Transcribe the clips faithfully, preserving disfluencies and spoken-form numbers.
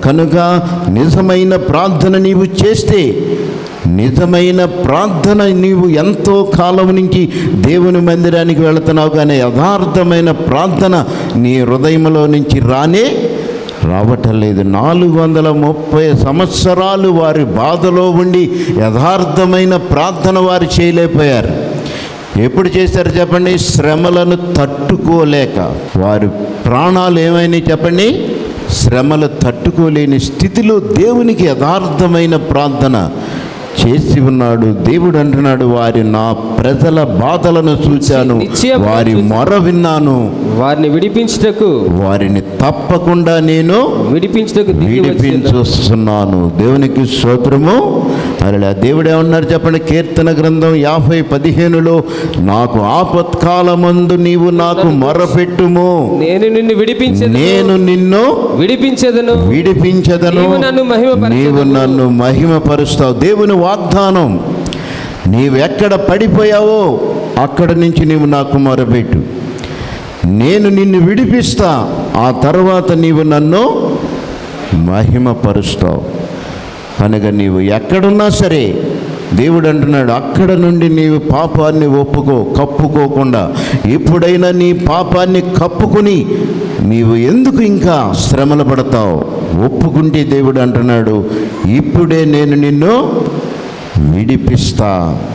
కనుక నిజమైన ప్రార్థన నీవు చేస్తే, నిజమైన ప్రార్థన నీవు ఎంతో కాలం నుంచి దేవుని మందిరానికి వెళుతున్నావు, కానీ యథార్థమైన ప్రార్థన నీ హృదయంలో నుంచి రానే రావటం లేదు. నాలుగు వందల ముప్పై సంవత్సరాలు వారి బాధలో ఉండి యథార్థమైన ప్రార్థన వారు చేయలేకపోయారు. ఎప్పుడు చేశారు చెప్పండి? శ్రమలను తట్టుకోలేక. వారి ప్రాణాలు ఏమైనా చెప్పండి? శ్రమలు తట్టుకోలేని స్థితిలో దేవునికి యథార్థమైన ప్రార్థన చేసి ఉన్నాడు. దేవుడు అంటున్నాడు, వారి నా ప్రజల బాధలను చూశాను, వారి మొర విన్నాను, వారిని విడిపించుటకు వారిని తప్పకుండా నేను విడిపించుటకు విడిపించుస్తున్నాను. దేవునికి స్తోత్రము. అలా దేవుడు ఏమన్నారు చెప్పండి? కీర్తన గ్రంథం యాభై పదిహేనులో, నాకు ఆపత్కాలమందు నీవు నాకు మొరపెట్టుము, నేను నిన్ను విడిపించెదను, నేను నిన్ను విడిపించెదను విడిపించెదను నీవు నన్ను మహిమపరుస్తావు. దేవుని వాగ్దానం. నీవెక్కడ పడిపోయావో అక్కడ నుంచి నీవు నాకు మొరపెట్టు, నేను నిన్ను విడిపిస్తా, ఆ తర్వాత నీవు నన్ను మహిమపరుస్తావు. కనుక నీవు ఎక్కడున్నా సరే దేవుడు అంటున్నాడు, అక్కడ నుండి నీవు పాపాన్ని ఒప్పుకో, కప్పుకోకుండా. ఎప్పుడైనా నీ పాపాన్ని కప్పుకొని నీవు ఎందుకు ఇంకా శ్రమలు పడతావు? ఒప్పుకుంటే దేవుడు అంటున్నాడు, ఇప్పుడే నేను నిన్ను విడిపిస్తా.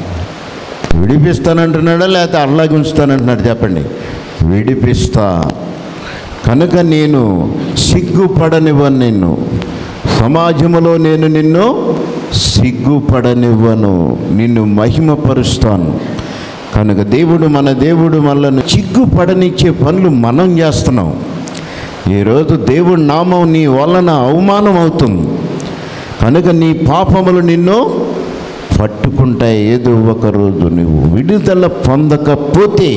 విడిపిస్తానంటున్నాడా లేకపోతే అట్లాగే ఉంచుతానంటున్నాడు చెప్పండి? విడిపిస్తా. కనుక నేను సిగ్గుపడనివ్వను, నిన్ను సమాజంలో నేను నిన్ను సిగ్గుపడనివ్వను, నిన్ను మహిమపరుస్తాను. కనుక దేవుడు, మన దేవుడు మనల్ని సిగ్గుపడనిచ్చే పనులు మనం చేస్తున్నాం. ఈరోజు దేవుడి నామం నీ వలన అవమానం అవుతుంది. కనుక నీ పాపములు నిన్ను పట్టుకుంటాయి. ఏదో ఒక రోజు నువ్వు విడుదల పొందకపోతే,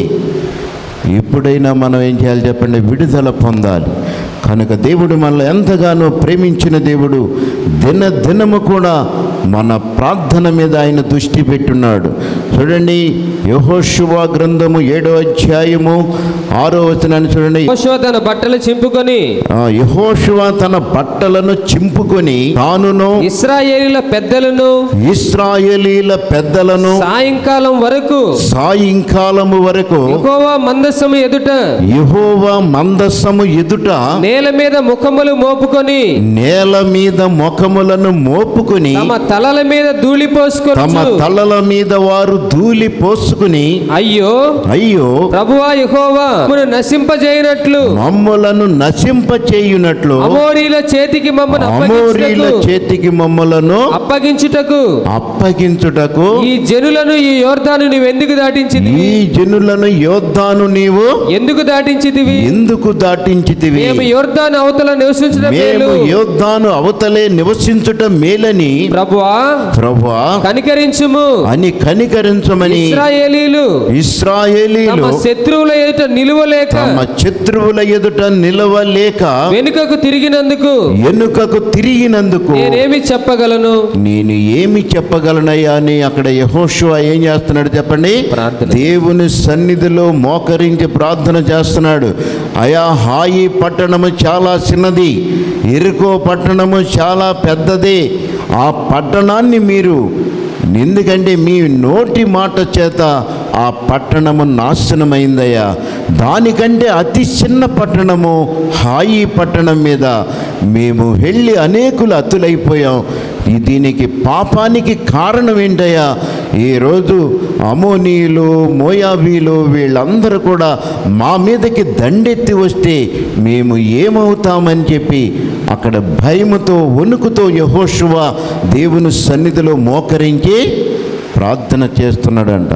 ఎప్పుడైనా మనం ఏం చేయాలి చెప్పండి? విడుదల పొందాలి. కనుక దేవుడు మనల్ని ఎంతగానో ప్రేమించిన దేవుడు దిన దినము కూడా మన ప్రార్థన మీద ఆయన దృష్టి పెట్టున్నాడు. చూడండి, యెహోషువ గ్రంథము ఏడో అధ్యాయము ఆరో వచనాన్ని చూడండి. యెహోషువ తన బట్టలు చింపుకొని యెహోషువ తన బట్టలను చింపుకొని తానును ఇశ్రాయేలీల పెద్దలను ఇశ్రాయేలీల పెద్దలను సాయంకాలం వరకు సాయంకాలము వరకు యెహోవా మందస్సము ఎదుట యెహోవా మందస్సము ఎదుట నేల మీద ముఖములు మోపుకొని నేల మీద ముఖములను మోపుకొని తమ తలల మీద ధూళి పోసుకొని తమ తలల మీద వారు ధూళి పోసుకుని, అయ్యో అయ్యో ప్రభువా యెహోవా మమ్మను నశింపజేయునట్లు మమ్మలను నశింపచేయునట్లు అమోరీల చేతికి మమ్మను అమోరీల చేతికి మమ్మలను అప్పగించుటకు అప్పగించుటకు ఈ జనులను ఈ యోర్దాను నీవు ఎందుకు దాటించితివి? ఈ జనులను యోర్దాను నీవు ఎందుకు దాటించితివి? ఎందుకు దాటించితివి? మేము యోర్దాను అవతల నివసించడం మేము యోర్దాను అవతలే నివసించుట మేలని ప్రభువా ప్రభువా కనికరించుము అని కనికరించమని ఇశ్రాయేలీలు ఇశ్రాయేలీలు తమ శత్రువుల ఎదుట నిలువలేక తమ శత్రువుల ఎదుట నిలవలేక వెనుకకు తిరిగినందుకు వెనుకకు తిరిగినందుకు నేనేమి చెప్పగలను? నేను ఏమి చెప్పగలనయ్యా అని అక్కడ యెహోషువ ఏం చేస్తున్నాడు చెప్పండి? ప్రార్థన. దేవుని సన్నిధిలో మోకరించి ప్రార్థన చేస్తున్నాడు. అయా, హాయి పట్టణము చాలా చిన్నది, ఎరుకో పట్టణము చాలా పెద్దది. ఆ పట్టణాన్ని మీరు, ఎందుకంటే మీ నోటి మాట చేత ఆ పట్టణము నాశనమైందయ్యా. దానికంటే అతి చిన్న పట్టణము హాయి పట్టణం మీద మేము వెళ్ళి అనేకులు అతులైపోయాం. దీనికి పాపానికి కారణం ఏంటయ్యా? ఈరోజు అమోనీయులు, మోయాబీలు వీళ్ళందరూ కూడా మా మీదకి దండెత్తి వస్తే మేము ఏమవుతామని చెప్పి అక్కడ భయముతో వణుకుతో యెహోషువ దేవుని సన్నిధిలో మోకరించి ప్రార్థన చేస్తున్నాడంట.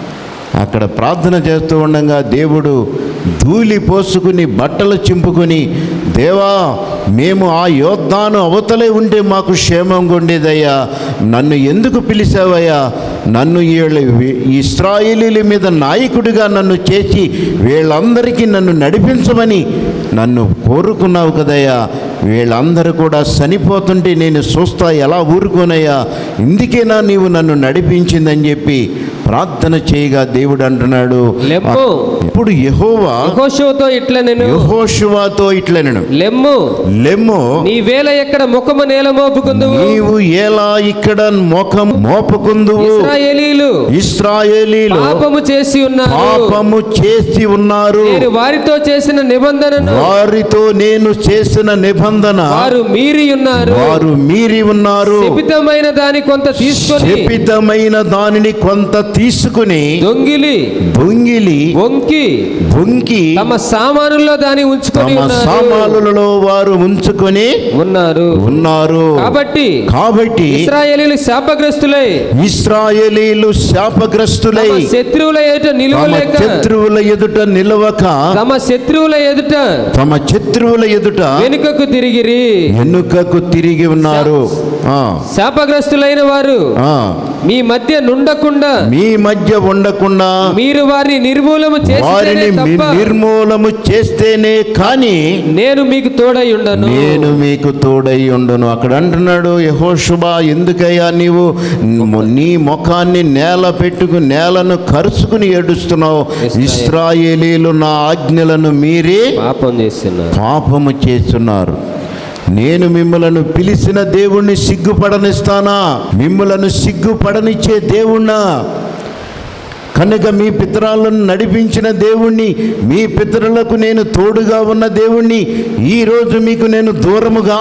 అక్కడ ప్రార్థన చేస్తూ ఉండగా దేవుడు ధూళి పోసుకుని బట్టలు చింపుకొని, దేవా, మేము ఆ యోర్దాను అవతలే ఉంటే మాకు క్షేమంగా ఉండేదయ్యా, నన్ను ఎందుకు పిలిచావయ్యా? నన్ను వీళ్ళ ఇశ్రాయేలీల మీద నాయకుడిగా నన్ను చేసి వీళ్ళందరికీ నన్ను నడిపించమని నన్ను కోరుకున్నావు కదయ్యా. వీళ్ళందరూ కూడా చనిపోతుంటే నేను చూస్తా ఎలా ఊరుకోనయ్యా? ఇందుకేనా నీవు నన్ను నడిపించిందని చెప్పి ప్రార్థన చేయగా దేవుడు అంటున్నాడు, లెమ్ము. ఇప్పుడు యెహోవా యెహోషువతో ఇట్లనెను, యెహోషువతో ఇట్లనెను, లెమ్ము, లెమ్ము, నీ వేళ ఎక్కడ ముఖము నేల మోపుకుందువు, నీవు ఎలా ఇక్కడ ముఖం మోపుకుందువు. ఇశ్రాయేలీలు ఇశ్రాయేలీలు పాపము చేసి ఉన్నారు, పాపము చేసి ఉన్నారు, నేను వారితో చేసిన నిబంధనను వారితో నేను చేసిన నిబంధన వారు మీరి ఉన్నారు, వారు మీరి ఉన్నారు. శపితమైన దాని కొంత తీసుకొని శపితమైన దానిని కొంత తీసుకుని దొంగిలి దొంగిలి వంకి బొంకి తమ సామానుల్లో దాని ఉంచుకొని తమ ఉన్నారు సామానులలో వారు ఉంచుకొని ఉన్నారు ఉన్నారు. కాబట్టి కాబట్టి ఇశ్రాయేలీలు శాపగ్రస్తులై ఇశ్రాయేలీలు శాపగ్రస్తులై తమ శత్రువుల ఎదుట తమ నిలువలేక శత్రువుల ఎదుట నిలవక తమ శత్రువుల ఎదుట తమ శత్రువుల ఎదుట వెనుకకు తిరిగిరి. వెనుకకు తిరిగి ఉన్నారు. ఆ శాపగ్రస్తులైన వారు ఆ మీ మధ్య నుండకుండా మీ మధ్య ఉండకుండా మీరు వారిని నిర్మూలము చేస్తేనే వారిని తప్ప నిర్మూలము చేస్తేనే కానీ నేను మీకు తోడై ఉండను. నేను మీకు తోడై ఉండును. అక్కడ అంటున్నాడు యెహోషువ, ఎందుకయ్యా నీవు నీ ముఖాన్ని నేల పెట్టుకు నేలను కరుచుకుని ఏడుస్తున్నావు? ఇశ్రాయేలీలు నా ఆజ్ఞలను మీరి పాపం చేస్తున్నారు, పాపము చేస్తున్నారు. నేను మిమ్మలను పిలిచిన దేవుణ్ణి సిగ్గుపడనిస్తానా? మిమ్మలను సిగ్గుపడనిచ్చే దేవుణ్ణా? కనుక మీ పితరులను నడిపించిన దేవుణ్ణి, మీ పితరులకు నేను తోడుగా ఉన్న దేవుణ్ణి ఈరోజు మీకు నేను దూరముగా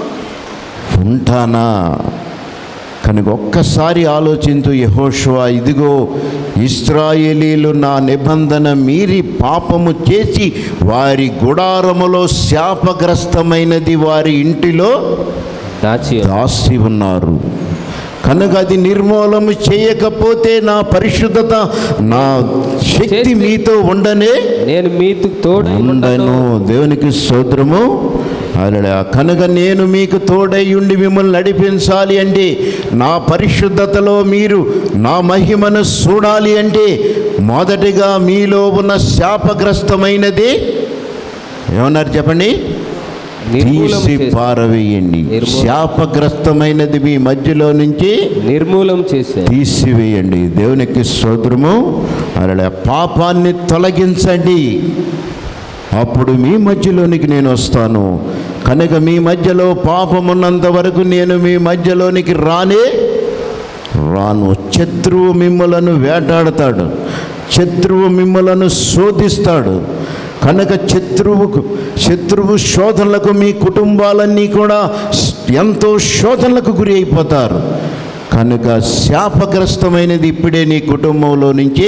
ఉంటానా? కనుక ఒక్కసారి ఆలోచించు యెహోషువ, ఇదిగో ఇశ్రాయేలీలు నా నిబంధన మీరి పాపము చేసి వారి గుడారములో శాపగ్రస్తమైనది వారి ఇంటిలో దాచి దాసి ఉన్నారు. కనుక అది నిర్మూలము చేయకపోతే నా పరిశుద్ధత, నా శక్తి మీతో ఉండనే నేను మీకు తోడై ఉండను. దేవునికి స్తోత్రము. హల్లెలూయా. కనుక నేను మీకు తోడై ఉండి మిమ్మల్ని నడిపించాలి అంటే, నా పరిశుద్ధతలో మీరు నా మహిమను చూడాలి అంటే, మొదటిగా మీలో ఉన్న శాపగ్రస్తమైనది ఏమన్నారు చెప్పండి? తీసి పారవేయండి. శాపగ్రస్తమైనది మీ మధ్యలో నుంచి నిర్మూలం చేసే తీసివేయండి. దేవునికి స్తోత్రము. అలా పాపాన్ని తొలగించండి, అప్పుడు మీ మధ్యలోనికి నేను వస్తాను. కనుక మీ మధ్యలో పాపం ఉన్నంత వరకు నేను మీ మధ్యలోనికి రానే రాను. శత్రువు మిమ్మలను వేటాడతాడు, శత్రువు మిమ్మలను శోధిస్తాడు. కనుక శత్రువుకు శత్రువు శోధనలకు మీ కుటుంబాలన్నీ కూడా ఎంతో శోధనలకు గురి అయిపోతారు. కనుక శాపగ్రస్తమైనది ఇప్పుడే నీ కుటుంబంలో నుంచి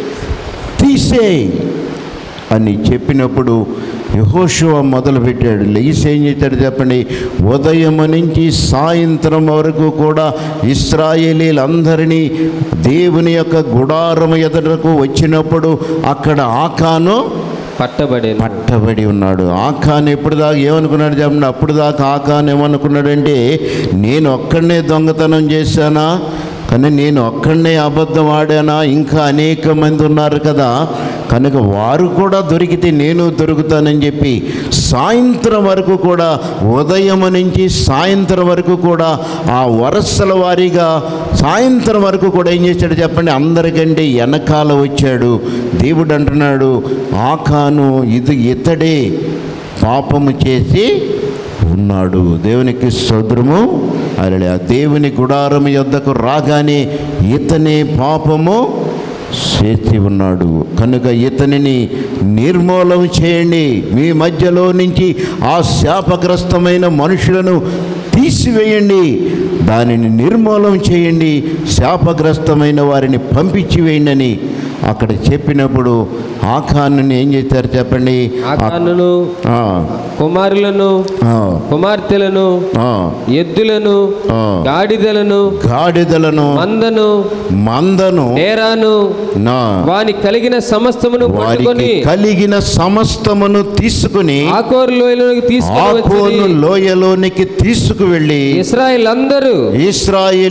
తీసేయ్ అని చెప్పినప్పుడు యెహోషువ మొదలుపెట్టాడు. లేచి ఏం చేశాడు చెప్పండి? ఉదయం నుంచి సాయంత్రం వరకు కూడా ఇశ్రాయేలీలందరినీ దేవుని యొక్క గుడారము ఎదుటకు వచ్చినప్పుడు అక్కడ ఆకాను పట్టబడి పట్టబడి ఉన్నాడు. ఆకాన్ ఎప్పుడు దాకా ఏమనుకున్నాడు చెప్పండి? అప్పుడు దాకా ఆకాన్ ఏమనుకున్నాడంటే, నేను ఒక్కడనే దొంగతనం చేశానా, కానీ నేను ఒక్కడనే అబద్ధం ఆడానా, ఇంకా అనేక మంది ఉన్నారు కదా, కనుక వారు కూడా దొరికితే నేను దొరుకుతానని చెప్పి సాయంత్రం వరకు కూడా, ఉదయం నుంచి సాయంత్రం వరకు కూడా ఆ వరసల వారీగా సాయంత్రం వరకు కూడా ఏం చేశాడు చెప్పండి? అందరికంటే వెనకాల వచ్చాడు. దేవుడు అంటున్నాడు, ఆకాను ఇది ఇతడే పాపము చేసి ఉన్నాడు. దేవునికి స్తోత్రము. అలా దేవుని గుడారం యొద్దకు రాగానే ఇతనే పాపము చేసి ఉన్నాడు. కనుక ఇతనిని నిర్మూలం చేయండి. మీ మధ్యలో నుంచి ఆ శాపగ్రస్తమైన మనుషులను తీసివేయండి, దానిని నిర్మూలం చేయండి, శాపగ్రస్తమైన వారిని పంపించి వేయండి అని అక్కడ చెప్పినప్పుడు ఆకాను ఏం చేశారు చెప్పండి? ఆకానును కుమారులను కుమార్తెలను ఎద్దులను గాడిదలను గాడిదలను మందను మందను నేరాను వాని కలిగిన సమస్తమును పట్టుకొని కలిగిన సమస్తమును తీసుకుని ఆకోరు లోయలోనికి తీసుకుని లోయలోనికి తీసుకువెళ్ళి ఇశ్రాయేల్ అందరూ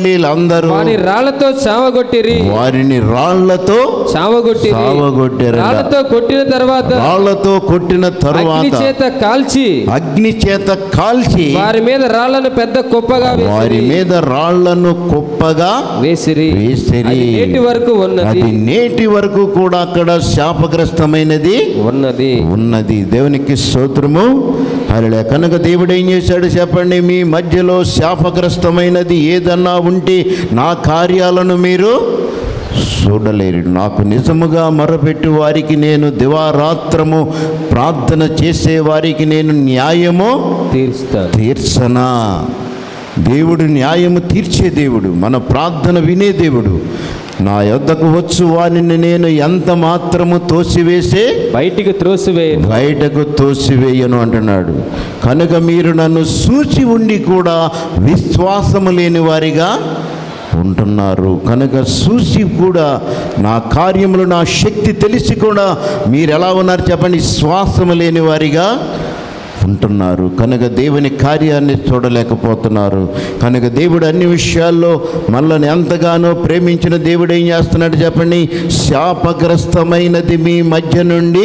ఇశ్రాయేలీలందరూ వారిని రాళ్లతో చావగొట్టిరి వారిని రాళ్లతో చావగొట్టిరి చావగొట్టారు. రాళ్లతో కొట్టిన తర్వాత రాళ్లతో కొట్టిన తరువాత అగ్ని చేత కాల్చి అగ్ని చేత కాల్చి వారి మీద రాళ్లను పెద్ద కుప్పగా వారి వేసిరి. మీద రాళ్లను కుప్పగా వేసిరి వేసిరి. అది నేటి వరకు ఉన్నది అది నేటి వరకు కూడా అక్కడ శాపగ్రస్తమైనది ఉన్నది ఉన్నది. దేవునికి స్తోత్రము. హల్లెలూయా. కనుక దేవుడు ఏం చేశాడు చెప్పండి? మీ మధ్యలో శాపగ్రస్తమైనది ఏదన్నా ఉంటే నా కార్యాలను మీరు చూడలేరు. నాకు నిజముగా మొరపెట్టు వారికి నేను దివారాత్రము ప్రార్థన చేసే వారికి నేను న్యాయము తీరుస్తాను. తీర్చనా? దేవుడు న్యాయము తీర్చే దేవుడు, మన ప్రార్థన వినే దేవుడు. నా యొద్దకు వచ్చు వారిని నేను ఎంత మాత్రము తోసివేసే బయటికి త్రోసివేయను. బయటకు తోసివేయను అంటున్నాడు. కనుక మీరు నన్ను సూచి ఉండి కూడా విశ్వాసము లేని వారిగా ఉంటున్నారు. కనుక చూసి కూడా నా కార్యములు, నా శక్తి తెలిసి కూడా మీరు ఎలా ఉన్నారు చెప్పండి? శ్వాసము లేని వారిగా ఉంటున్నారు. కనుక దేవుని కార్యాన్ని చూడలేకపోతున్నారు. కనుక దేవుడు అన్ని విషయాల్లో మనల్ని ఎంతగానో ప్రేమించిన దేవుడు ఏం చేస్తున్నాడు చెప్పండి? శాపగ్రస్తమైనది మీ మధ్య నుండి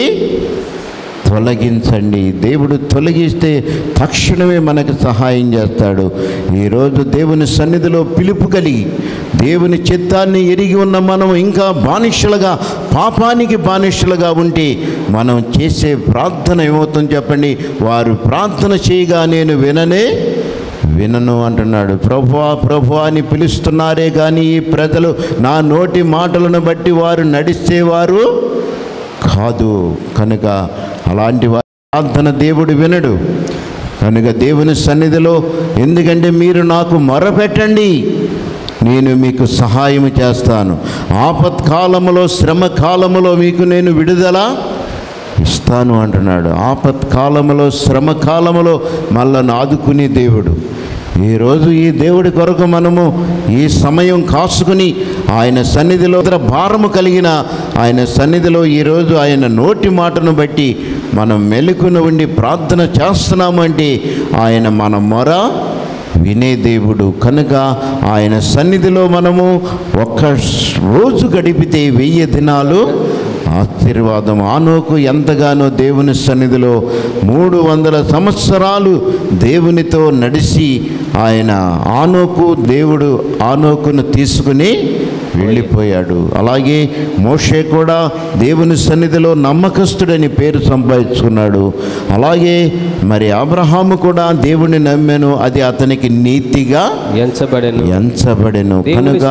తొలగించండి. దేవుడు తొలగిస్తే తక్షణమే మనకు సహాయం చేస్తాడు. ఈరోజు దేవుని సన్నిధిలో పిలుపు కలిగి దేవుని చిత్తాన్ని ఎరిగి ఉన్న మనం ఇంకా బానిసలుగా, పాపానికి బానిసలుగా ఉంటే మనం చేసే ప్రార్థన ఏమవుతుంది చెప్పండి? వారు ప్రార్థన చేయగా నేను విననే వినను అంటున్నాడు. ప్రభువా ప్రభువా అని పిలుస్తున్నారే కానీ ఈ ప్రజలు నా నోటి మాటలను బట్టి వారు నడిచేవారు కాదు. కనుక అలాంటి ప్రార్థన దేవుడు వినడు. కనుక దేవుని సన్నిధిలో, ఎందుకంటే మీరు నాకు మొరపెట్టండి, నేను మీకు సహాయం చేస్తాను, ఆపత్కాలములో, శ్రమ కాలములో మీకు నేను విడుదల ఇస్తాను అంటున్నాడు. ఆపత్కాలములో, శ్రమ కాలములో మనల్ని ఆదుకునే దేవుడు. ఈరోజు ఈ దేవుడి కొరకు మనము ఈ సమయం కాసుకుని ఆయన సన్నిధిలో భారము కలిగిన ఆయన సన్నిధిలో ఈరోజు ఆయన నోటి మాటను బట్టి మనం మెలకున ఉండి ప్రార్థన చేస్తున్నామంటే ఆయన మన మొర వినే దేవుడు. కనుక ఆయన సన్నిధిలో మనము ఒక్క రోజు గడిపితే వెయ్యి దినాలు ఆశీర్వాదం. ఆనోకు ఎంతగానో దేవుని సన్నిధిలో మూడు వందల సంవత్సరాలు దేవునితో నడిచి ఆయన ఆనోకు దేవుడు ఆనోకును తీసుకుని వెళ్ళిపోయాడు. అలాగే మోషే కూడా దేవుని సన్నిధిలో నమ్మకస్తుడని పేరు సంపాదించుకున్నాడు. అలాగే మరి అబ్రహాము కూడా దేవుని నమ్మెను, అది అతనికి నీతిగా ఎంచబడెను ఎంచబడెను కనుక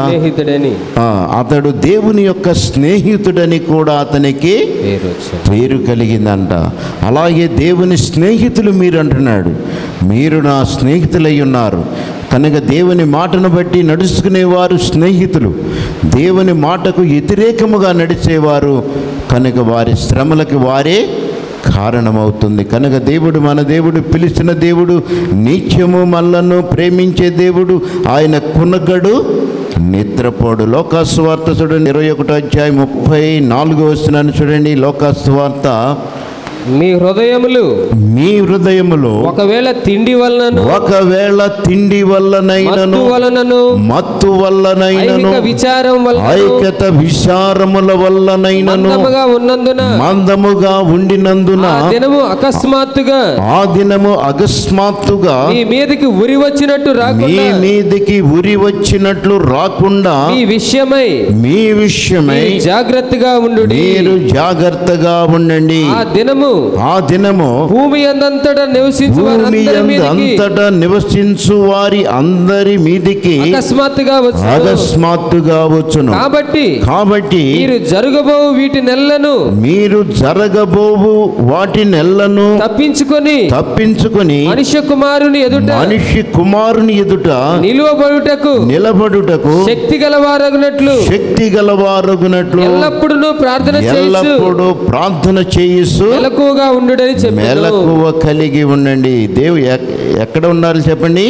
అతడు దేవుని యొక్క స్నేహితుడని కూడా అతనికి పేరు కలిగిందంట. అలాగే దేవుని స్నేహితులు మీరు అంటున్నాడు. మీరు నా స్నేహితులై ఉన్నారు. కనుక దేవుని మాటను బట్టి నడుచుకునేవారు స్నేహితులు, దేవుని మాటకు వ్యతిరేకముగా నడిచేవారు కనుక వారి శ్రమలకు వారే కారణమవుతుంది. కనుక దేవుడు, మన దేవుడు పిలిచిన దేవుడు, నిత్యము మనలను ప్రేమించే దేవుడు. ఆయన కునగడు, నిద్రపోడు. లోకాసువార్త చూడండి, ఇరవై ఒకటో అధ్యాయం ముప్పై నాలుగో వచనాన్ని చూడండి. లోకాసువార్త మీ హృదయములు మీ హృదయములో ఒకవేళ తిండి వలనను ఒకవేళ తిండి వల్లనైనను వలనను మత్తు వల్లనైనను విచారం వల్ల ఐక్యత విచారముల వల్లనైనను మందముగా ఉన్నందున మందముగా ఉండినందున ఆ దినము అకస్మాత్తుగా ఆ దినము అకస్మాత్తుగా మీ మీదకి ఉరి వచ్చినట్టు రాకుండా మీ మీదకి ఉరి వచ్చినట్లు రాకుండా మీ విషయమై మీ విషయమై జాగ్రత్తగా ఉండుడి. మీరు జాగ్రత్తగా ఉండండి. ఆ దినము ఆ దినము భూమి అంతటా నివసించు భూమి అంతటా నివసించు వారి అందరి మీదికి అకస్మాత్తుగా వచ్చును అకస్మాత్తుగా వచ్చును. కాబట్టి కాబట్టి మీరు జరగబోవు వీటి నెల్లను మీరు జరగబోవు వాటి నెల్లను తప్పించుకొని తప్పించుకొని మనుష్య కుమారుని ఎదుట మనిషి కుమారుని ఎదుట నిలువబడుటకు నిలబడుటకు శక్తి గలవారగునట్లు శక్తి గలవారగునట్లు ఎల్లప్పుడూ ప్రార్థన ఎల్లప్పుడూ ప్రార్థన చేయిస్తూ మెలకువగా ఉండుడని చెప్పాడు. మెలకువ కలిగి ఉండండి. దేవు ఎక్కడ ఉన్నారు చెప్పండి?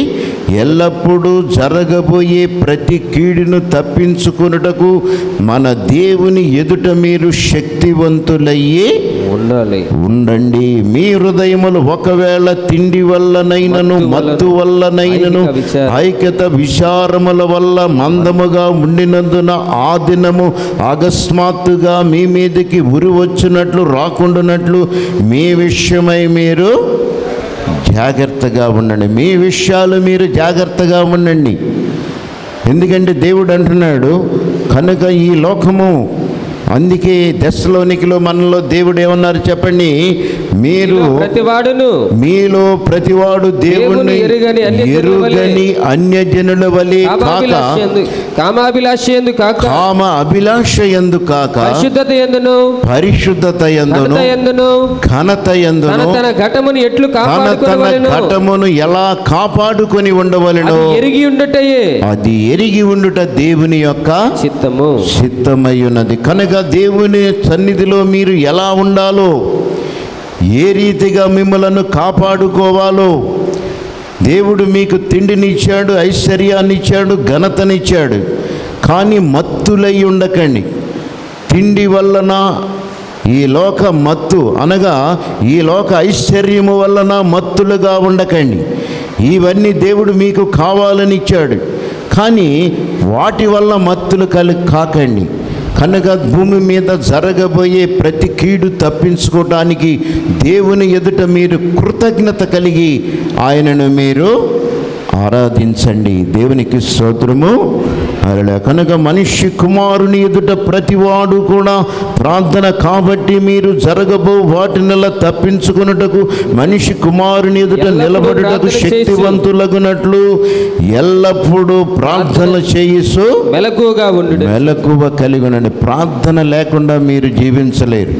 ఎల్లప్పుడూ జరగబోయే ప్రతి కీడును తప్పించుకొనుటకు మన దేవుని ఎదుట మీరు శక్తివంతులయ్యే ఉండాలి. ఉండండి. మీ హృదయములు ఒకవేళ తిండి వల్లనైనను మత్తు వల్లనైనను ఐక్యత విచారముల వల్ల మందముగా ఉండినందున ఆ దినము అకస్మాత్తుగా మీ మీదకి ఉరి వచ్చినట్లు రాకుండానట్లు మీ విషయమై మీరు జాగ్రత్తగా ఉండండి. మీ విషయాలు మీరు జాగ్రత్తగా ఉండండి. ఎందుకంటే దేవుడు అంటున్నాడు కనుక ఈ లోకము, అందుకే దశలోనికిలో మనలో దేవుడు ఏమన్నారు చెప్పండి, మీరు ప్రతివాడును మీలో ప్రతివాడు దేవుని ఎరుగని అన్యజనుల వలె కాక కామాభిలాష యందు కాక కామ అభిలాష యందు కాక పరిశుద్ధత యందును పరిశుద్ధత యందును యందును ఘనత యందును తన ఘటమును ఎట్లు తన కాపాడుకొనవలెను ఘటమును ఎలా కాపాడుకొని ఉండవలెను ఎరిగి ఉండుటయే అది ఎరిగి ఉండుట దేవుని యొక్క చిత్తము చిత్తమై ఉన్నది. కనుక దేవుని సన్నిధిలో మీరు ఎలా ఉండాలో, ఏ రీతిగా మిమ్మలను కాపాడుకోవాలో, దేవుడు మీకు తిండినిచ్చాడు, ఐశ్వర్యాన్నిచ్చాడు, ఘనతనిచ్చాడు. కానీ మత్తులై ఉండకండి. తిండి వలన ఈ లోక మత్తు అనగా ఈ లోక ఐశ్వర్యము వలన మత్తులుగా ఉండకండి. ఇవన్నీ దేవుడు మీకు కావాలని ఇచ్చాడు, కానీ వాటి వల్ల మత్తులు కలి కాకండి. కనుక భూమి మీద జరగబోయే ప్రతి కీడు తప్పించుకోవడానికి దేవుని ఎదుట మీరు కృతజ్ఞత కలిగి ఆయనను మీరు ఆరాధించండి. దేవునికి స్తోత్రము. అలా కనుక మనిషి కుమారుని ఎదుట ప్రతివాడు కూడా ప్రార్థన కాబట్టి మీరు జరగబో వాటినలా తప్పించుకున్నటకు మనిషి కుమారుని ఎదుట నిలబడుటకు శక్తివంతులగునట్లు ఎల్లప్పుడూ ప్రార్థన చేయిసు మెలకువగా ఉండు మెలకువ కలిగి ఉండండి. ప్రార్థన లేకుండా మీరు జీవించలేరు.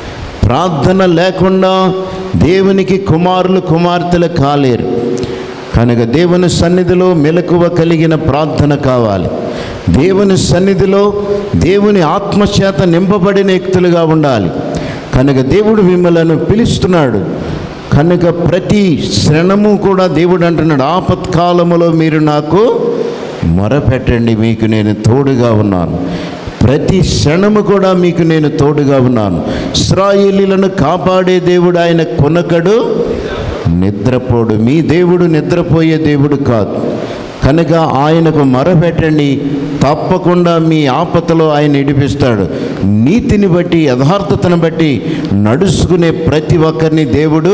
ప్రార్థన లేకుండా దేవునికి కుమారులు కుమార్తెలు కాలేరు. కనుక దేవుని సన్నిధిలో మెలకువ కలిగిన ప్రార్థన కావాలి. దేవుని సన్నిధిలో దేవుని ఆత్మచేత నింపబడిన వ్యక్తులుగా ఉండాలి. కనుక దేవుడు మిమ్మలను పిలుస్తున్నాడు. కనుక ప్రతి క్షణము కూడా దేవుడు అంటున్నాడు, ఆపత్కాలములో మీరు నాకు మొరపెట్టండి, మీకు నేను తోడుగా ఉన్నాను. ప్రతి క్షణము కూడా మీకు నేను తోడుగా ఉన్నాను. ఇశ్రాయేలీయులను కాపాడే దేవుడు ఆయన కొనకడు, నిద్రపోడు. మీ దేవుడు నిద్రపోయే దేవుడు కాదు. కనుక ఆయనకు మొరపెట్టండి, తప్పకుండా మీ ఆపదలో ఆయన ఇడిపిస్తాడు. నీతిని బట్టి యథార్థతను బట్టి నడుచుకునే ప్రతి ఒక్కరిని దేవుడు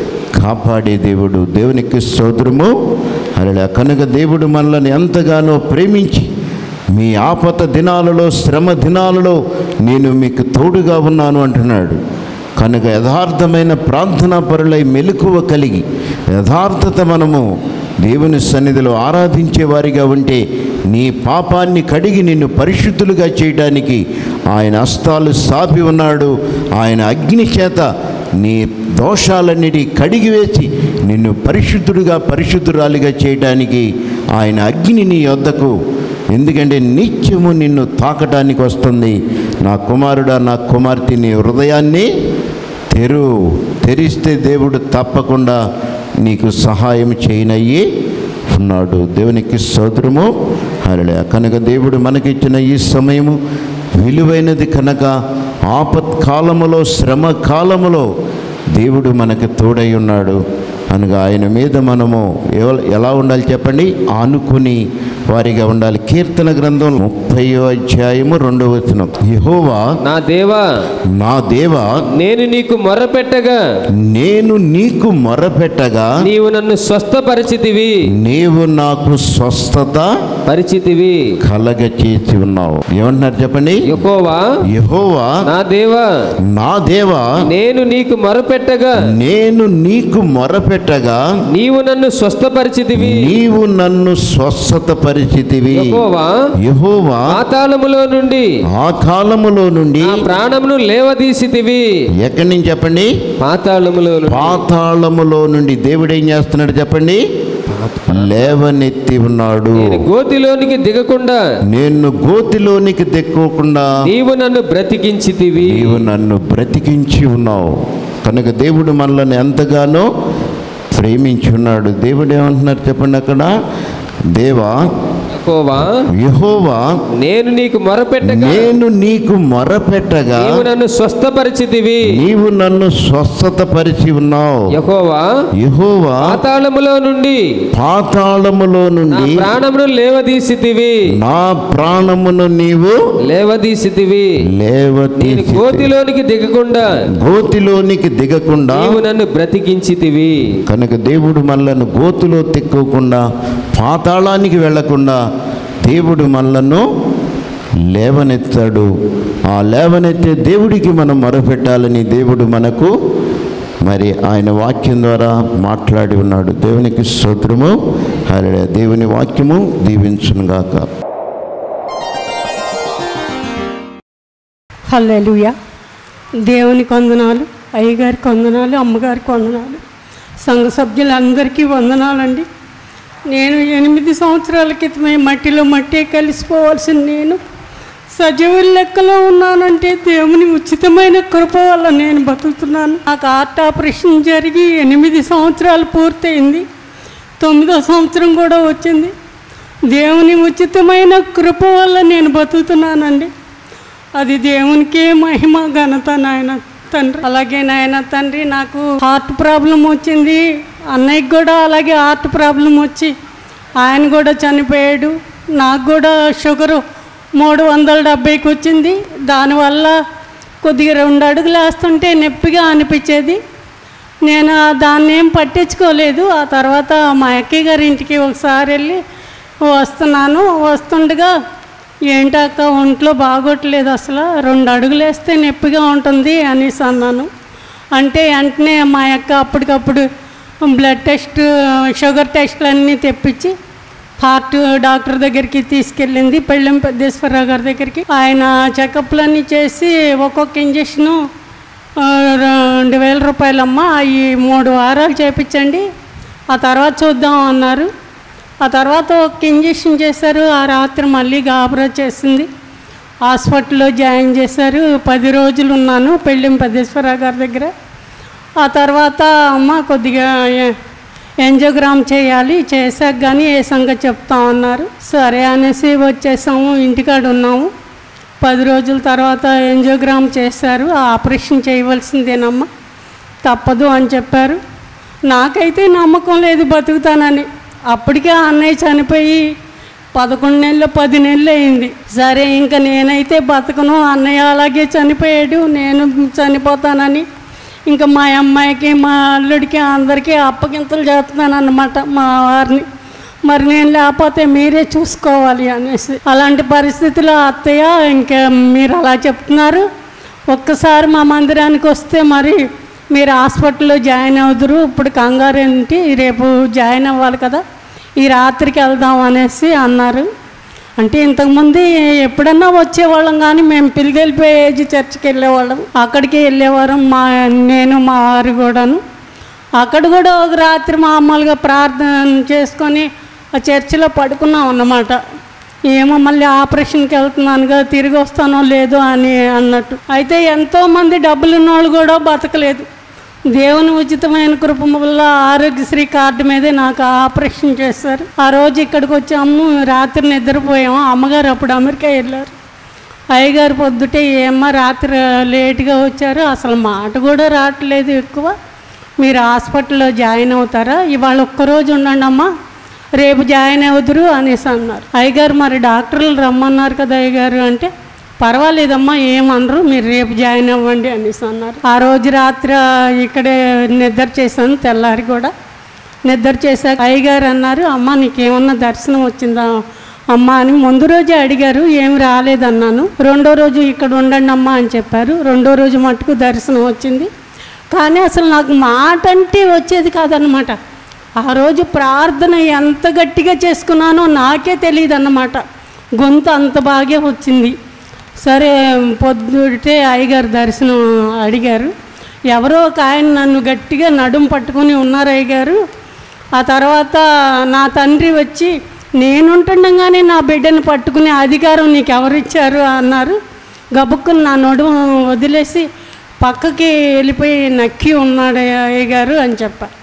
కాపాడే దేవుడు. దేవునికి స్తోత్రము. అలా కనుక దేవుడు మనల్ని ఎంతగానో ప్రేమించి మీ ఆపద దినాలలో, శ్రమ దినాలలో నేను మీకు తోడుగా ఉన్నాను అంటున్నాడు. కనుక యథార్థమైన ప్రార్థనా పరులై మెలకువ కలిగి యథార్థత మనము దేవుని సన్నిధిలో ఆరాధించే వారిగా ఉంటే నీ పాపాన్ని కడిగి నిన్ను పరిశుద్ధులుగా చేయడానికి ఆయన హస్తాలు సాపి ఉన్నాడు. ఆయన అగ్ని చేత నీ దోషాలన్నిటి కడిగివేసి నిన్ను పరిశుద్ధుడిగా పరిశుద్ధురాలిగా చేయడానికి ఆయన అగ్ని నీ యొద్దకు, ఎందుకంటే నిత్యము నిన్ను తాకటానికి వస్తుంది. నా కుమారుడా, నా కుమార్తె, నీ హృదయాన్ని తెరు తెరిస్తే దేవుడు తప్పకుండా నీకు సహాయం చేయనయ్యి ఉన్నాడు. దేవునికి స్తోత్రము. హల్లెలూయా. కనుక దేవుడు మనకిచ్చిన ఈ సమయము విలువైనది. కనుక ఆపత్కాలములో, శ్రమ కాలములో దేవుడు మనకు తోడై ఉన్నాడు. అనగా ఆయన మీద మనము ఎలా ఉండాలి చెప్పండి, ఆనుకుని వారిగా ఉండాలి. కీర్తన గ్రంథం ముప్పయో అధ్యాయము రెండవ వచనం, యెహోవా నా దేవా నా దేవా నేను నీకు మొరపెట్టగా నేను నీకు మొరపెట్టగా నీవు నన్ను స్వస్థపరిచితివి నీవు నాకు స్వస్థత పరిచితివి కలగచేసి ఉన్నావు. ఏమంటున్నారు చెప్పండి, యెహోవా యెహోవా నా దేవా నా దేవా నేను నీకు మొరపెట్టగా నేను నీకు మొరపెట్టగా నీవు నన్ను స్వస్థపరిచితివి నీవు నన్ను స్వస్థత పరిచితివి. యెహోవా యెహోవా పాతాళములో నుండి ఆ కాలములో నుండి నా ప్రాణమును లేవదీసితివి. ఎక్కడి నుంచి చెప్పండి, పాతాళములో నుండి. పాతాళములో నుండి దేవుడు ఏం చేస్తున్నాడు చెప్పండి, లేవనెత్తి ఉన్నాడు. నేను గోతిలోనికి దిగకుండా నేను గోతిలోనికి దిక్కోకుండా నీవు నన్ను బ్రతికించితివి. నీవు నన్ను బ్రతికించి ఉన్నావు. కనుక దేవుడు మనల్ని ఎంతగానో ప్రేమించున్నాడు. దేవుడు ఏమంటున్నారు చెప్పండి అక్కడ? దేవా యెహోవా యెహోవా నేను నీకు మొరపెట్టగా నేను నీకు మొరపెట్టగా నీవు నన్ను స్వస్థపరిచితివి. నీవు నన్ను స్వస్థత పరిచి ఉన్నావు. యెహోవా యెహోవా పాతాళములో నుండి పాతాళములో నా నుండి ప్రాణమును లేవదీసితివి. నా ప్రాణమును నీవు లేవదీసితివి. నేను లేవతీసి గోతిలోనికి దిగకుండా గోతిలోనికి దిగకుండా నీవు నన్ను బ్రతికించితివి. కనుక దేవుడు మనలను గోతులో తిక్కకుండా పాతాళానికి వెళ్లకుండా దేవుడు మనలను లేవనెత్తాడు. ఆ లేవనెత్తే దేవుడికి మనం మొరపెట్టాలని దేవుడు మనకు మరి ఆయన వాక్యం ద్వారా మాట్లాడి ఉన్నాడు. దేవునికి స్తోత్రము. హల్లెలూయా. దేవుని వాక్యము దీవించునుగాక. హల్లెలూయా. దేవునికి వందనాలు, అయ్యగారికి వందనాలు, అమ్మగారికి వందనాలు, సంఘ సభ్యులందరికీ వందనాలండి. నేను ఎనిమిది సంవత్సరాల క్రితమే మట్టిలో మట్టే కలిసిపోవాల్సిన నేను సజీవుల లెక్కలో ఉన్నానంటే దేవుని ఉచితమైన కృప వల్ల నేను బతుకుతున్నాను. నాకు హార్ట్ ఆపరేషన్ జరిగి ఎనిమిది సంవత్సరాలు పూర్తయింది. తొమ్మిదో సంవత్సరం కూడా వచ్చింది. దేవుని ఉచితమైన కృప వల్ల నేను బతుకుతున్నానండి. అది దేవునికే మహిమ ఘనత నాయన తండ్రి. అలాగే నాయన తండ్రి, నాకు హార్ట్ ప్రాబ్లం వచ్చింది. అన్నయ్యకి కూడా అలాగే హార్ట్ ప్రాబ్లం వచ్చి ఆయన కూడా చనిపోయాడు. నాకు కూడా షుగరు మూడు వందల డెబ్బైకి వచ్చింది. దానివల్ల కొద్దిగా రెండు అడుగులు వేస్తుంటే నొప్పిగా అనిపించేది. నేను దాన్ని ఏం పట్టించుకోలేదు. ఆ తర్వాత మా అక్కయ్య గారి ఇంటికి ఒకసారి వెళ్ళి వస్తున్నాను. వస్తుండగా ఏంటక్క ఒంట్లో బాగోట్లేదు, అసలు రెండు అడుగులు వేస్తే నొప్పిగా ఉంటుంది అనేసి అన్నాను. అంటే వెంటనే మా అక్క అప్పటికప్పుడు బ్లడ్ టెస్ట్, షుగర్ టెస్ట్లు అన్నీ తెప్పించి హార్ట్ డాక్టర్ దగ్గరికి తీసుకెళ్ళింది, పెళ్ళెం పెద్దేశ్వరరావు గారి దగ్గరికి. ఆయన చెకప్లన్నీ చేసి ఒక్కొక్క ఇంజక్షను రెండు వేల రూపాయలమ్మ, అవి మూడు వారాలు చేయించండి, ఆ తర్వాత చూద్దాం అన్నారు. ఆ తర్వాత ఒక ఇంజక్షన్ చేశారు. ఆ రాత్రి మళ్ళీ గాబరా చేసింది. హాస్పిటల్లో జాయిన్ చేశారు. పది రోజులు ఉన్నాను పెళ్ళెం పెద్దేశ్వరరావు గారి దగ్గర. ఆ తర్వాత అమ్మ కొద్దిగా యాంజియోగ్రామ్ చేయాలి, చేశాక కానీ ఏ సంగతి చెప్తామన్నారు. సరే అనేసి వచ్చేసాము, ఇంటికాడ ఉన్నాము. పది రోజుల తర్వాత యాంజియోగ్రామ్ చేశారు. ఆపరేషన్ చేయవలసిందేనమ్మా, తప్పదు అని చెప్పారు. నాకైతే నమ్మకం లేదు బతుకుతానని. అప్పటికే అన్నయ్య చనిపోయి పదకొండు నెలలు పది నెలలు అయింది. సరే ఇంకా నేనైతే బతకను, అన్నయ్య అలాగే చనిపోయాడు, నేను చనిపోతానని ఇంకా మా అమ్మాయికి మా అల్లుడికి అందరికీ అప్పగింతలు చేస్తున్నాను అన్నమాట మా వారిని. మరి నేను లేకపోతే మీరే చూసుకోవాలి అనేసి. అలాంటి పరిస్థితిలో అత్తయ్య ఇంకా మీరు అలా చెప్తున్నారు, ఒక్కసారి మా మందిరానికి వస్తే మరి మీరు హాస్పిటల్లో జాయిన్ అవుదురు, ఇప్పుడు కంగారు ఏంటి, రేపు జాయిన్ అవ్వాలి కదా, ఈ రాత్రికి వెళ్దాం అనేసి అన్నారు. అంటే ఇంతకుముందు ఎప్పుడన్నా వచ్చేవాళ్ళం, కానీ మేము పిలిగెళ్ళిపోయే ఏజ్ చర్చికి వెళ్ళేవాళ్ళం, అక్కడికి వెళ్ళేవారం మా నేను మా వారు కూడాను. అక్కడ కూడా ఒక రాత్రి మామూలుగా ప్రార్థన చేసుకొని ఆ చర్చిలో పడుకున్నాం అన్నమాట. ఏమో మళ్ళీ ఆపరేషన్కి వెళ్తున్నానుగా, తిరిగి వస్తానో లేదో అని అన్నట్టు. అయితే ఎంతోమంది డబ్బులున్న వాళ్ళు కూడా బతకలేదు. దేవుని ఉచితమైన కృప వల్ల ఆరోగ్యశ్రీ కార్డు మీదే నాకు ఆపరేషన్ చేశారు. ఆ రోజు ఇక్కడికి వచ్చాము, రాత్రి నిద్రపోయాము. అమ్మగారు అప్పుడు అమెరికా వెళ్ళారు. అయ్యగారు పొద్దుటే ఏమ్మా రాత్రి లేట్గా వచ్చారు, అసలు మాట కూడా రావట్లేదు ఎక్కువ, మీరు హాస్పిటల్లో జాయిన్ అవుతారా, ఇవాళ ఒక్కరోజు ఉండండి అమ్మా, రేపు జాయిన్ అవుతురు అనేసి అన్నారు. అయ్యగారు మరి డాక్టర్లు రమ్మన్నారు కదా అయ్యగారు అంటే, పర్వాలేదమ్మా ఏమనరు, మీరు రేపు జాయిన్ అవ్వండి అనేసి అన్నారు. ఆ రోజు రాత్రి ఇక్కడే నిద్ర చేశాను, తెల్లారి కూడా నిద్ర చేశాక అయ్యగారు అన్నారు, అమ్మ నీకేమన్నా దర్శనం వచ్చిందా అమ్మ అని ముందు రోజే అడిగారు. ఏమి రాలేదన్నాను. రెండో రోజు ఇక్కడ ఉండండి అమ్మ అని చెప్పారు. రెండో రోజు మటుకు దర్శనం వచ్చింది. కానీ అసలు నాకు మాట అంటే వచ్చేది కాదన్నమాట. ఆ రోజు ప్రార్థన ఎంత గట్టిగా చేసుకున్నానో నాకే తెలియదు అన్నమాట, గొంతు అంత బాగా వచ్చింది. సరే పొద్దుటే అయ్యగారు దర్శనం అడిగారు. ఎవరో ఒక ఆయన నన్ను గట్టిగా నడుము పట్టుకొని ఉన్నారు అయ్యగారు. ఆ తర్వాత నా తండ్రి వచ్చి, నేనుంటుండగానే నా బిడ్డను పట్టుకునే అధికారం నీకు ఎవరిచ్చారు అన్నారు. గబుక్కుని నా నడుము వదిలేసి పక్కకి వెళ్ళిపోయి నక్కి ఉన్నాడు అయ్యగారు అని చెప్పారు.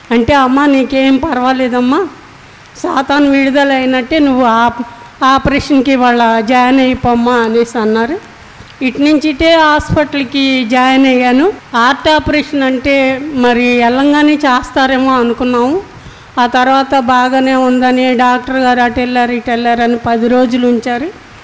అంటే అమ్మ నీకేం పర్వాలేదమ్మా, సాతాను విడుదల అయినట్టే, నువ్వు ఆప్ ఆపరేషన్కి వాళ్ళ జాయిన్ అయిపోమ్మా అనేసి అన్నారు. ఇటు నుంచి ఇటే హాస్పిటల్కి జాయిన్ అయ్యాను. హార్ట్ ఆపరేషన్ అంటే మరి వెళ్ళంగానే చేస్తారేమో అనుకున్నాము. ఆ తర్వాత బాగానే ఉందని డాక్టర్ గారు అటు వెళ్ళారు ఇటు వెళ్ళారని పది రోజులు ఉంచారు.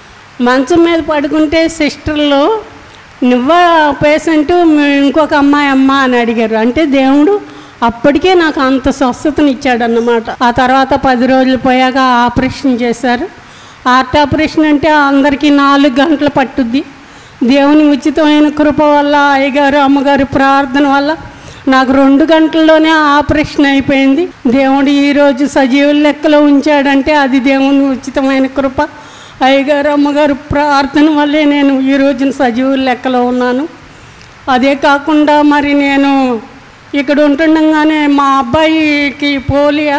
మంచం మీద పడుకుంటే సిస్టర్లు నువ్వా పేషెంట్ ఇంకొక అమ్మాయి అమ్మ అని అడిగారు. అంటే దేవుడు అప్పటికే నాకు అంత స్వస్థతని ఇచ్చాడన్నమాట. ఆ తర్వాత పది రోజులు పోయాక ఆపరేషన్ చేశారు. హార్ట్ ఆపరేషన్ అంటే అందరికీ నాలుగు గంటలు పట్టుద్ది. దేవుని ఉచితమైన కృప వల్ల, అయ్యగారు అమ్మగారు ప్రార్థన వల్ల నాకు రెండు గంటల్లోనే ఆపరేషన్ అయిపోయింది. దేవుడు ఈరోజు సజీవుల లెక్కలో ఉంచాడంటే అది దేవుని ఉచితమైన కృప. అయ్యగారు అమ్మగారు ప్రార్థన వల్లే నేను ఈ రోజున సజీవుల లెక్కలో ఉన్నాను. అదే కాకుండా మరి నేను ఇక్కడ ఉంటుండగానే మా అబ్బాయికి పోలియో,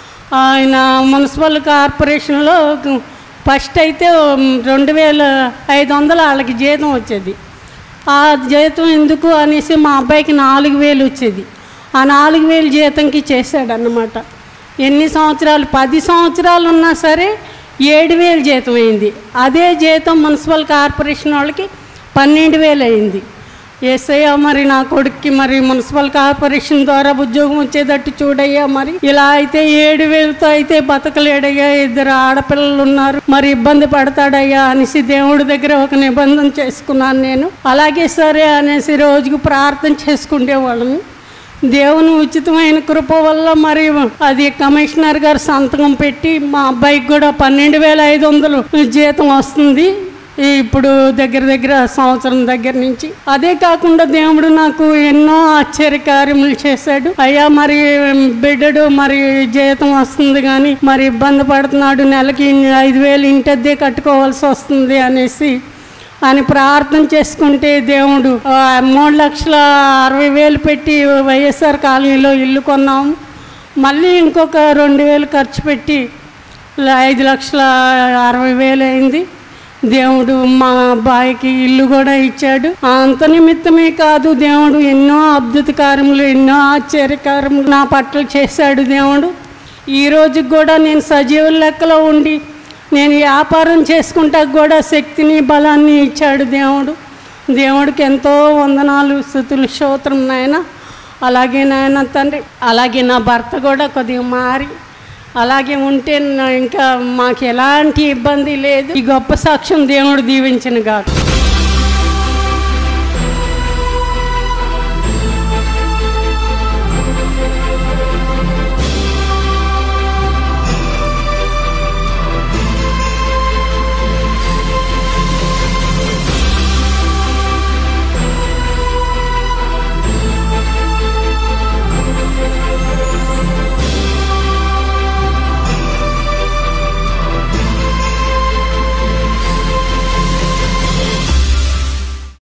ఆయన మున్సిపల్ కార్పొరేషన్లో ఫస్ట్ అయితే రెండు వేల ఐదు వందలు వాళ్ళకి జీతం వచ్చేది. ఆ జీతం ఎందుకు అనేసి మా అబ్బాయికి నాలుగు వేలు వచ్చేది. ఆ నాలుగు వేలు జీతంకి చేశాడన్నమాట. ఎన్ని సంవత్సరాలు, పది సంవత్సరాలు ఉన్నా సరే ఏడు వేలు జీతం అయింది. అదే జీతం మున్సిపల్ కార్పొరేషన్ వాళ్ళకి పన్నెండు వేలు అయింది. ఏసయ్యా మరి నా కొడుక్కి మరి మున్సిపల్ కార్పొరేషన్ ద్వారా ఉద్యోగం వచ్చేటట్టు చూడయ్యా, మరి ఇలా అయితే ఏడు వేలతో అయితే బతకలేడయ్యా, ఇద్దరు ఆడపిల్లలు ఉన్నారు, మరి ఇబ్బంది పడతాడయ్యా అనేసి దేవుడి దగ్గర ఒక నిబంధన చేసుకున్నాను నేను. అలాగే సరే అనేసి రోజుకు ప్రార్థన చేసుకునేవాళ్ళని. దేవుని ఉచితమైన కృప వల్ల మరి అది కమిషనర్ గారు సంతకం పెట్టి మా అబ్బాయికి కూడా పన్నెండు వేల ఐదు వందలు జీతం వస్తుంది ఇప్పుడు దగ్గర దగ్గర సంవత్సరం దగ్గర నుంచి. అదే కాకుండా దేవుడు నాకు ఎన్నో ఆశ్చర్యకార్యములు చేశాడు. అయ్యా మరి బిడ్డడు మరి జీతం వస్తుంది కానీ మరి ఇబ్బంది పడుతున్నాడు, నెలకి ఐదు వేలు ఇంటద్దే కట్టుకోవాల్సి వస్తుంది అనేసి అని ప్రార్థన చేసుకుంటే దేవుడు మూడు లక్షల అరవై వేలు పెట్టి వైఎస్ఆర్ కాలనీలో ఇల్లు కొన్నాము. మళ్ళీ ఇంకొక రెండు వేలు ఖర్చు పెట్టి ఐదు లక్షల అరవై వేలు అయింది. దేవుడు మా అబ్బాయికి ఇల్లు కూడా ఇచ్చాడు. అంత నిమిత్తమే కాదు, దేవుడు ఎన్నో అద్భుత కార్యములు ఎన్నో ఆశ్చర్యకార్యములు నా పట్ల చేశాడు దేవుడు. ఈ రోజుకి కూడా నేను సజీవుల లెక్కలో ఉండి నేను వ్యాపారం చేసుకుంటా కూడా శక్తిని బలాన్ని ఇచ్చాడు దేవుడు. దేవుడికి ఎంతో వందనాలు, స్తుతులు, స్తోత్రం నాయన. అలాగే నాయన తండ్రి, అలాగే నా భర్త కూడా కొద్దిగా మారి అలాగే ఉంటే ఇంకా మాకు ఎలాంటి ఇబ్బంది లేదు. ఈ గొప్ప సాక్ష్యం దేవుడు దీవించిన గాక.